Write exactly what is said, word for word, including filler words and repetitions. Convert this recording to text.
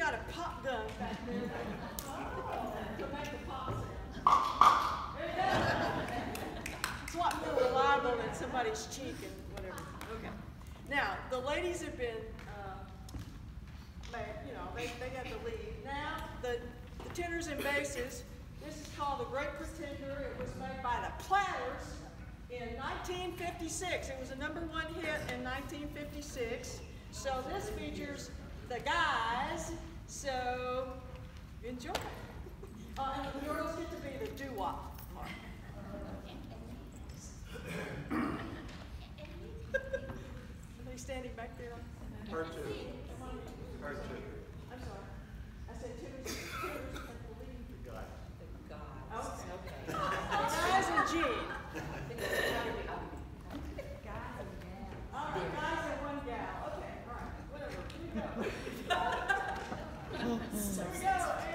got a pop gun back there to make the pop sound. There you go. It's a lot more reliable than somebody's cheek and whatever. Okay. Now, the ladies have been, uh, made, you know, they, they got the lead. Now, the, the tenors and basses, this is called The Great Pretender. It was made by the Platters in nineteen fifty-six. It was a number one hit in nineteen fifty-six. So this features the guys, so enjoy. Uh, and the girls get to be the doo-wop part. Are they standing back there? Part two. Part two. I'm sorry. I said tenors, tenors at the lead. The guy. The guys. Okay. Okay. The guys and Gene. All right, guys and one gal. Okay, all right, whatever. Here we go. Here we go.